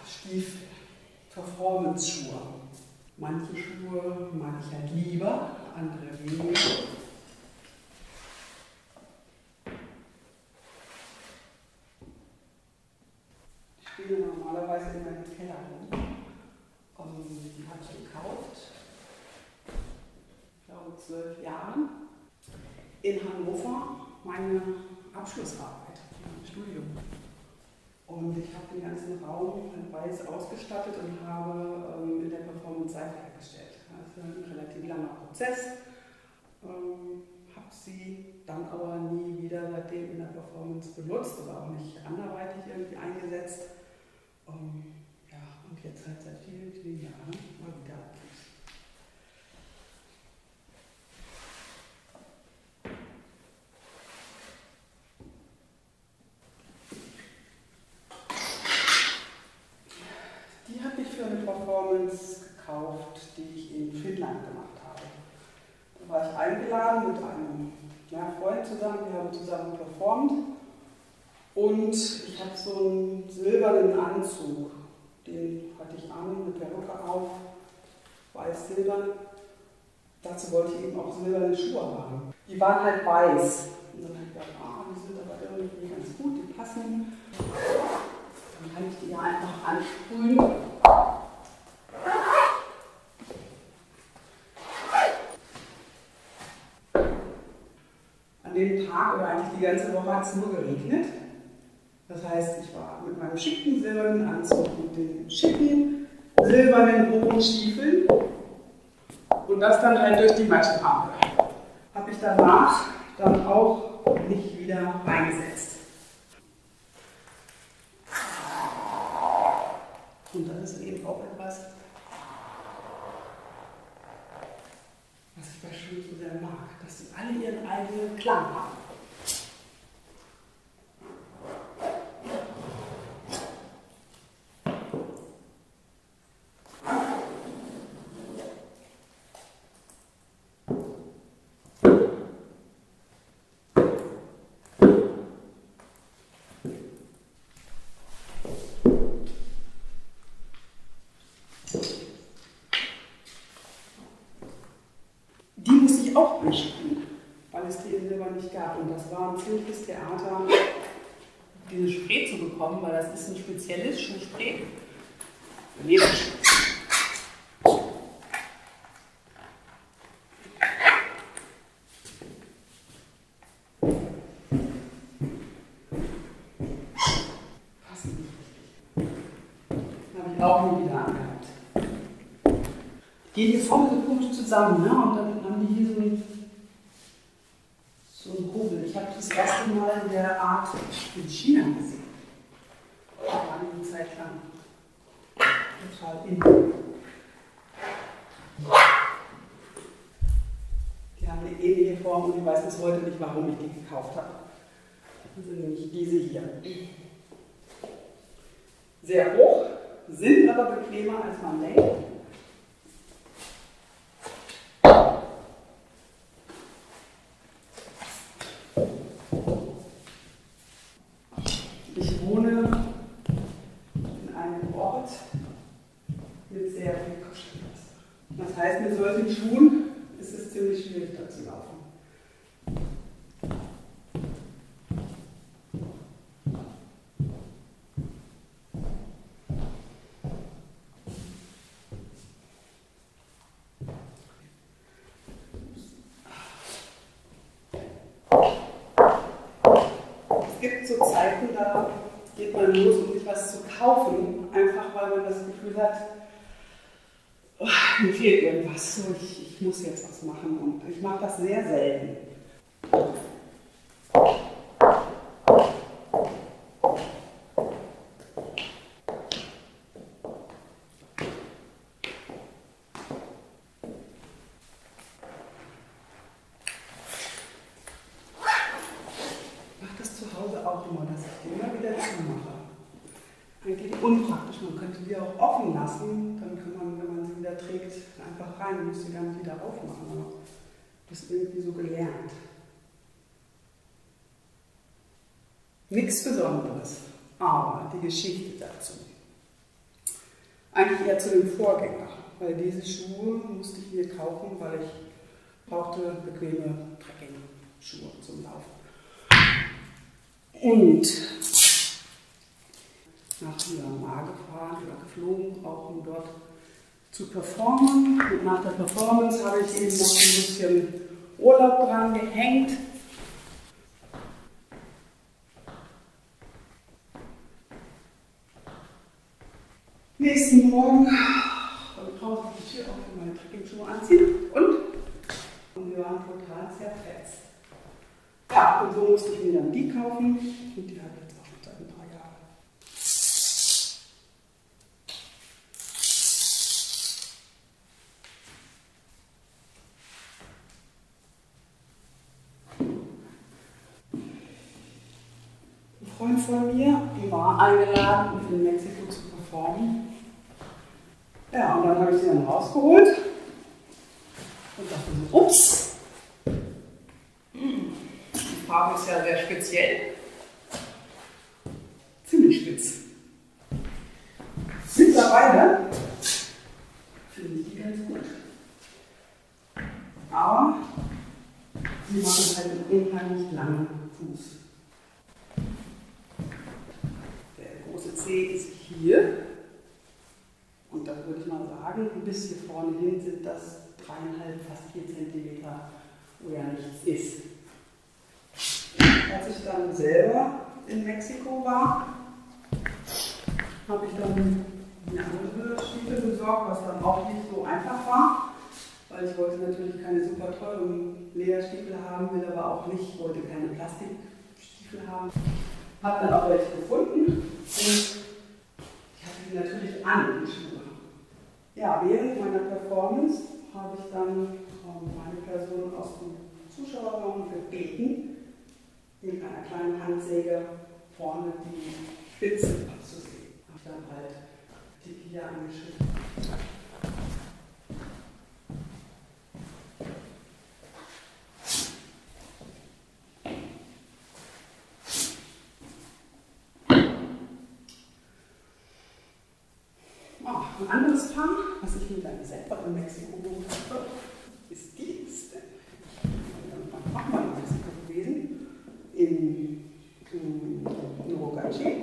Stiefel, Performance-Schuhe. Manche Schuhe mag ich halt lieber, andere weniger. Die stehen normalerweise in meinem Keller rum. Die habe ich gekauft, ich glaube 12 Jahren, in Hannover, meine Abschlussarbeit im Studium. Und ich habe den ganzen Raum in weiß ausgestattet und habe in der Performance Seife hergestellt. Das ist ein relativ langer Prozess. Habe sie dann aber nie wieder seitdem in der Performance benutzt oder auch nicht anderweitig irgendwie eingesetzt. Ja, und jetzt halt seit vielen, vielen Jahren mal wieder. Die habe ich für eine Performance gekauft, die ich in Finnland gemacht habe. Da war ich eingeladen mit einem Freund zusammen, wir haben zusammen performt und ich habe so einen silbernen Anzug, den hatte ich an, mit Perücke auf, weiß-silbern. Dazu wollte ich eben auch silberne Schuhe haben. Die waren halt weiß. Und dann habe ich gedacht, die sind aber irgendwie ganz gut, die passen. Dann kann ich die ja einfach ansprühen. An dem Tag oder eigentlich die ganze Woche hat es nur geregnet. Das heißt, ich war mit meinem schicken silbernen Anzug und den schicken silbernen hohen Stiefeln und das dann halt durch die Matschenhaube. Habe ich danach dann auch nicht wieder eingesetzt. Und das ist eben auch etwas, was ich bei Schuhen so sehr mag, dass sie alle ihren eigenen Klang haben. Die muss ich auch ansprühen, weil es die in Silber nicht gab. Und das war ein ziemliches Theater, dieses Spray zu bekommen, weil das ist ein spezielles Schuhspray. Lederschuh. Passt nicht richtig. Habe ich auch nie wieder angehabt. Gehen die vorne so komisch zusammen, ne? Und dann haben die hier so einen Hobel. Ich habe das erste Mal in der Art in China gesehen. Das war eine Zeit lang total in. Die haben eine ähnliche Form und ich weiß bis heute nicht, warum ich die gekauft habe. Das sind nämlich diese hier. Sehr hoch, sind aber bequemer als man denkt. Ich wohne in einem Ort mit sehr viel Kopfschmerzen. Das heißt, mit solchen Schuhen ist es ziemlich schwierig, da zu laufen. Es gibt so Zeiten, da geht man los, um sich was zu kaufen, einfach weil man das Gefühl hat, oh, mir fehlt irgendwas, so, ich muss jetzt was machen und ich mache das sehr selten. Auch immer, dass ich die immer wieder zumache. Eigentlich unpraktisch, man könnte die auch offen lassen, dann kann man, wenn man sie wieder trägt, einfach rein, muss sie gar nicht wieder aufmachen, aber das ist irgendwie so gelernt. Nichts Besonderes, aber die Geschichte dazu. Eigentlich eher zu dem Vorgänger, weil diese Schuhe musste ich mir kaufen, weil ich brauchte bequeme Trekking-Schuhe zum Laufen. Und nach Myanmar gefahren oder geflogen, auch um dort zu performen. Und nach der Performance habe ich eben noch ein bisschen Urlaub dran gehängt. Nächsten Morgen habe ich draußen die Tür auf und meine Trekking-Schuhe anziehen und wir waren total zerfetzt. Ja, und so musste ich mir dann die kaufen und die habe ich jetzt auch schon seit ein paar Jahren. Ein Freund von mir war eingeladen, in Mexiko zu performen. Ja, und dann habe ich sie dann rausgeholt und dachte so, ups, die Farbe ist ja sehr speziell. Ziemlich spitz. Mittlerweile finde ich die ganz gut. Aber sie machen halt einen unheimlich langen Fuß. Der große Zeh ist hier. Und dann würde ich mal sagen, bis hier vorne hin sind das 3,5, fast 4 cm, wo ja nichts ist. Als ich dann selber in Mexiko war, habe ich dann eine andere Stiefel besorgt, was dann auch nicht so einfach war, weil ich wollte natürlich keine super teuren Lederstiefel haben, will aber auch nicht, wollte keine Plastikstiefel haben. Habe dann auch welche gefunden und ich hatte die natürlich an, die Schuhe. Ja, während meiner Performance habe ich dann meine Person aus dem Zuschauerraum gebeten, mit einer kleinen Handsäge vorne die Spitzen abzusehen. Habe dann halt die Pia angeschnitten. Ein anderes Paar, was ich mir dann selber in Mexiko geholt habe, ist dies. Ich bin auch mal in Mexiko gewesen, in Uruguay.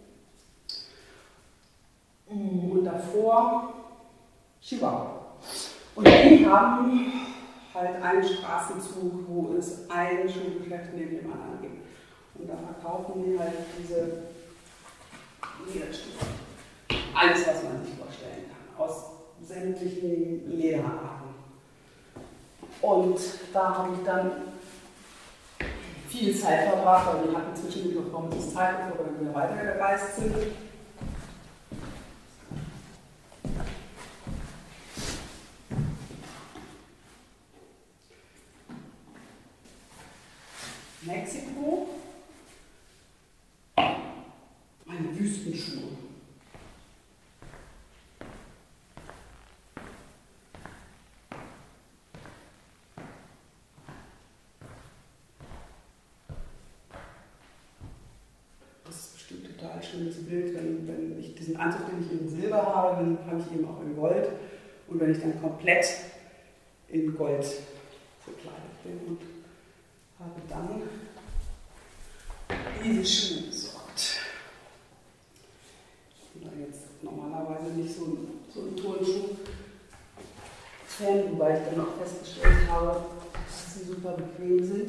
Und davor Chihuahua. Und die haben halt einen Straßenzug, wo es ein Schuhgeschäft neben dem anderen gibt. Und da verkaufen die halt diese Lederstiefel. Alles, was man sich vorstellen kann, aus sämtlichen Lederarten. Und da habe ich dann viel Zeit verbracht, weil wir hatten zwischendurch noch das Zeit, bevor wir wieder weitergereist sind. Mexiko, meine Wüstenschuhe. Total schönes Bild, wenn ich diesen Anzug, den ich in Silber habe, dann habe ich ihn auch in Gold. Und wenn ich dann komplett in Gold gekleidet bin und habe dann diese Schuhe besorgt. Ich bin da jetzt normalerweise nicht so ein Turnschuh-Fan, wobei ich dann auch festgestellt habe, dass sie super bequem sind.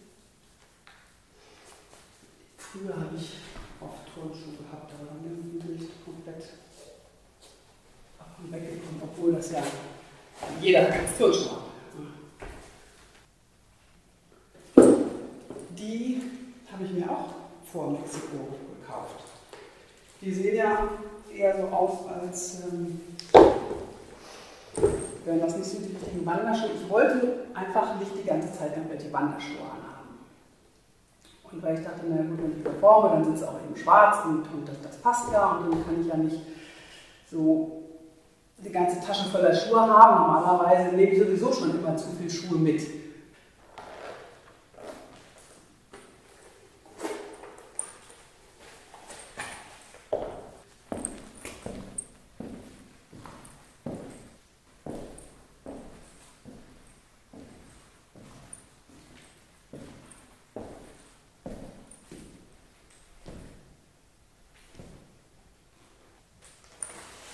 Früher habe ich oft Turnschuhe gehabt, aber dann irgendwie nicht komplett weggekommen, obwohl das ja jeder hat jetzt Turnschuhe hat. Die habe ich mir auch vor Mexiko gekauft. Die sehen ja eher so aus, als wären das nicht so die richtigen Wanderschuhe. Ich wollte einfach nicht die ganze Zeit irgendwelche Wanderschuhe anhaben. Und weil ich dachte, na gut, wenn ich performe, dann sind es auch eben schwarz und das passt ja und dann kann ich ja nicht so die ganze Tasche voller Schuhe haben. Normalerweise nehme ich sowieso schon immer zu viel Schuhe mit.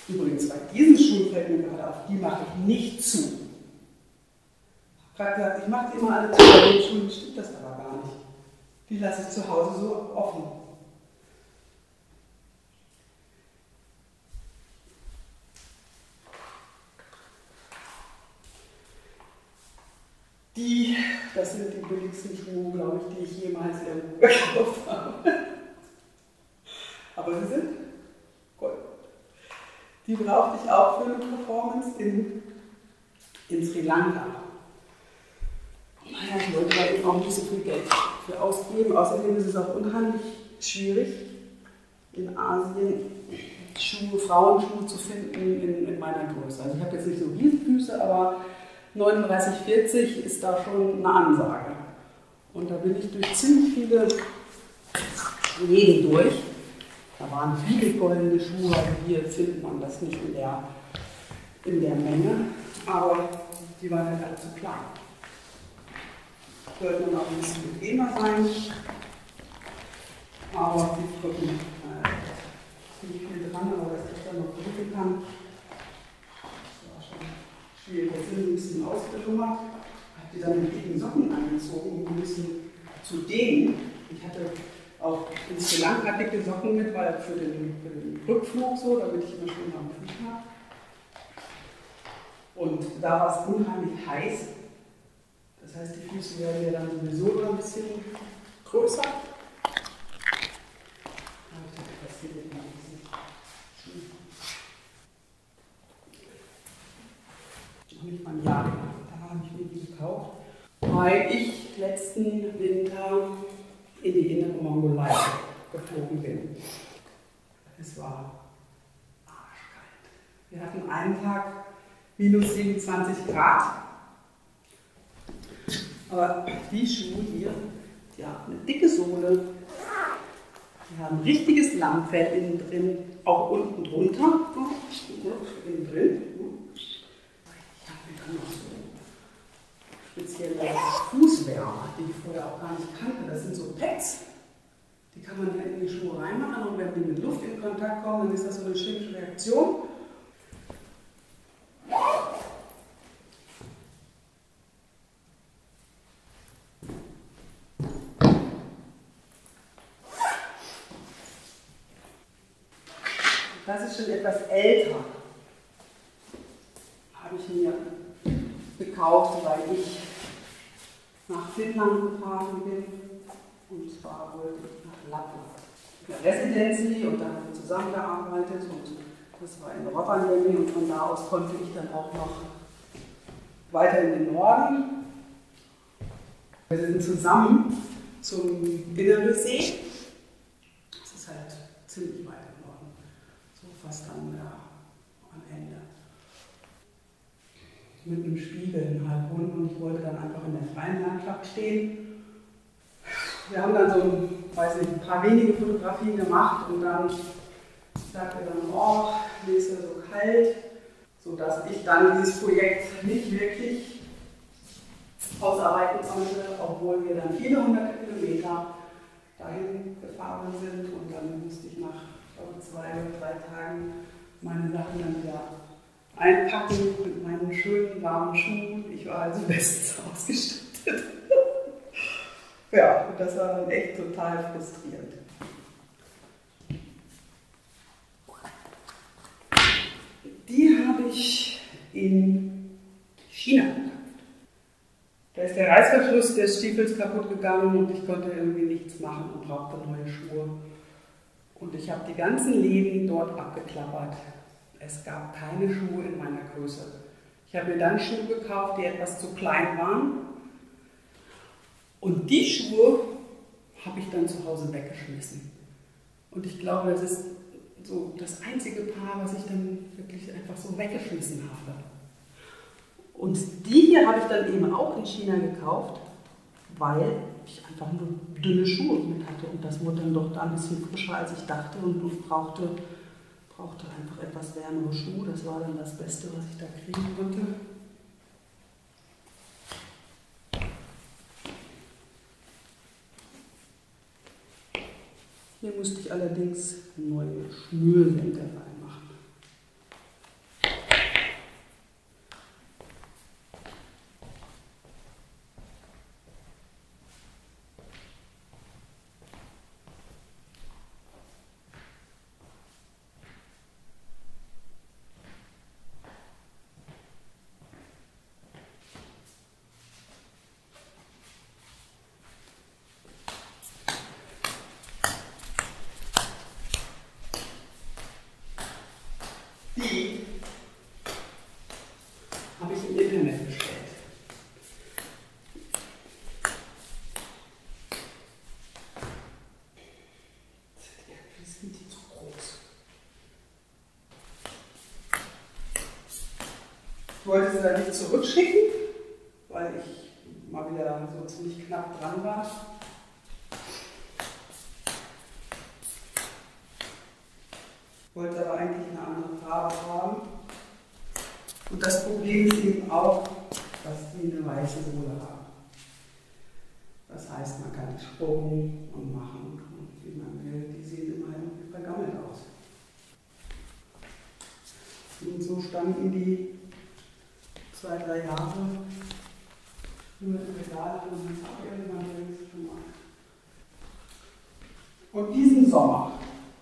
Übrigens, bei diesen Schuhen fällt mir gerade auf, die mache ich nicht zu. Ich habe gerade gesagt, ich mache die immer alle zu, bei den Schuhen stimmt das aber gar nicht. Die lasse ich zu Hause so offen. Das sind die billigsten Schuhe, glaube ich, die ich jemals irgendwo gekauft habe. Aber sie sind Gold. Die brauchte ich auch für eine Performance in Sri Lanka. Naja, ich wollte da eben auch nicht so viel Geld für ausgeben. Außerdem ist es auch unheimlich schwierig, in Asien Frauenschuhe zu finden in meiner Größe. Also ich habe jetzt nicht so Riesenfüße, aber 39, 40 ist da schon eine Ansage. Und da bin ich durch ziemlich viele Läden durch. Da waren viele goldene Schuhe, also hier findet man das nicht in der Menge, aber die waren halt alle zu klein. Sollte man auch ein bisschen bequemer sein, aber die drücken ziemlich viel dran, aber dass ich dann noch drücken kann, das war schon schwierig. Jetzt sind sie ein bisschen ausgelummert, habe die dann mit dicken Socken angezogen, um ein bisschen zu dehnen. Ich hatte auch in Sri Lanka dicke Socken mit, weil für den Rückflug so, damit ich immer schön am Fuß habe. Und da war es unheimlich heiß. Das heißt, die Füße werden ja dann sowieso noch ein bisschen größer. Noch nicht mal ein Jahr, da habe ich mir die gekauft, weil ich letzten Winter in die innere Mongolei geflogen bin. Es war arschkalt. Wir hatten einen Tag minus 27 Grad. Aber die Schuhe hier, die haben eine dicke Sohle, die haben ein richtiges Lammfell innen drin, auch unten drunter, innen drin. Ich habe mir dann noch so spezielle Fußwärmer, die ich vorher auch gar nicht kannte. Das sind so Pads, die kann man in die Schuhe reinmachen und wenn die mit Luft in Kontakt kommen, dann ist das so eine chemische Reaktion. Das ist schon etwas älter. Habe ich mir gekauft, weil ich nach Finnland gefahren bin. Und zwar wollte ich nach Lappland. Residency und da haben wir zusammengearbeitet und das war in Rovaniemi und von da aus konnte ich dann auch noch weiter in den Norden. Wir sind zusammen zum Innersee. Das ist halt ziemlich weit im Norden, so fast am Ende. Mit einem Spiegel in Heilbronn und ich wollte dann einfach in der freien Landschaft stehen. Wir haben dann so ein paar wenige Fotografien gemacht und dann sagte er dann, oh, mir ist ja so kalt, sodass ich dann dieses Projekt nicht wirklich ausarbeiten konnte, obwohl wir dann viele hunderte Kilometer dahin gefahren sind und dann musste ich nach 2 oder 3 Tagen meine Sachen dann wieder einpacken mit meinen schönen warmen Schuhen. Ich war also bestens ausgestattet. Ja, und das war dann echt total frustrierend. Die habe ich in China gekauft. Da ist der Reißverschluss des Stiefels kaputt gegangen und ich konnte irgendwie nichts machen und brauchte neue Schuhe. Und ich habe die ganzen Läden dort abgeklappert. Es gab keine Schuhe in meiner Größe. Ich habe mir dann Schuhe gekauft, die etwas zu klein waren. Und die Schuhe habe ich dann zu Hause weggeschmissen. Und ich glaube, das ist so das einzige Paar, was ich dann wirklich einfach so weggeschmissen habe. Und die hier habe ich dann eben auch in China gekauft, weil ich einfach nur dünne Schuhe mit hatte. Und das wurde dann doch da ein bisschen frischer, als ich dachte. Und brauchte einfach etwas wärmere Schuhe. Das war dann das Beste, was ich da kriegen konnte. Hier musste ich allerdings neue Schnürsenkel reinmachen. Habe ich im Internet bestellt. Irgendwie sind die zu groß. Ich wollte sie da nicht zurückschicken, weil ich mal wieder so ziemlich knapp dran war. Wollte aber eigentlich eine andere Farbe haben. Und das Problem ist eben auch, dass die eine weiße Sohle haben. Das heißt, man kann die schrubben und machen, wie man will. Die sehen immer irgendwie vergammelt aus. Und so standen die 2-3 Jahre nur im Regal und das auch irgendwann wenigstens schon mal. Und diesen Sommer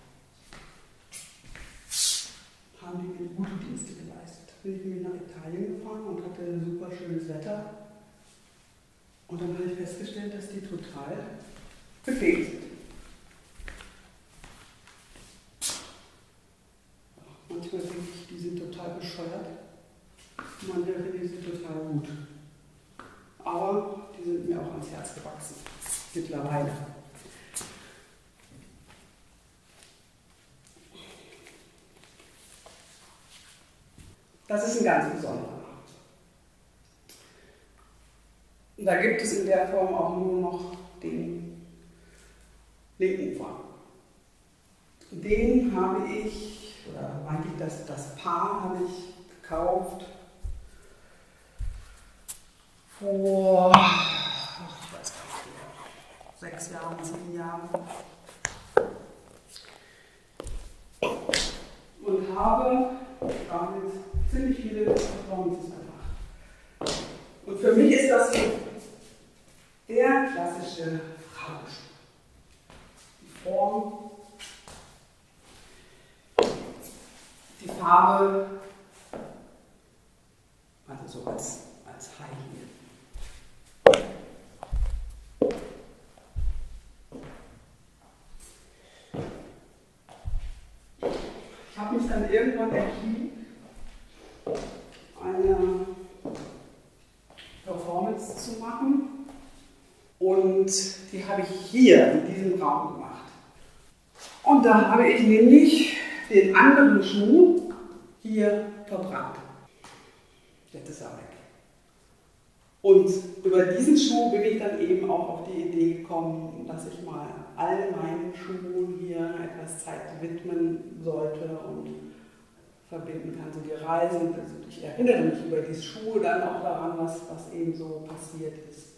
haben die mir gute Dienste geleistet. Bin ich mit nach Italien gefahren und hatte super schönes Wetter. Und dann habe ich festgestellt, dass die total bequem sind. Manchmal denke ich, die sind total bescheuert. Manchmal finde ich sie total gut. Aber die sind mir auch ans Herz gewachsen. Mittlerweile. Das ist ein ganz besonderer. Da gibt es in der Form auch nur noch den linken Fang. Den habe ich, oder eigentlich das Paar habe ich gekauft vor, ich weiß gar nicht, 6 Jahren, 7 Jahren. Und habe damit ziemlich viele Performances einfach. Und für mich ist das so der klassische Frauenschuh. Die Form, die Farbe, also so als High Heel. Ich habe mich dann irgendwann entschieden, eine Performance zu machen. Und die habe ich hier in diesem Raum gemacht. Und da habe ich nämlich den anderen Schuh hier verbrannt. Jetzt ist er weg. Und über diesen Schuh bin ich dann eben auch auf die Idee gekommen, dass ich mal all meinen Schuhen hier etwas Zeit widmen sollte und verbinden kann. So die Reisen, also ich erinnere mich über die Schuhe dann auch daran, was eben so passiert ist.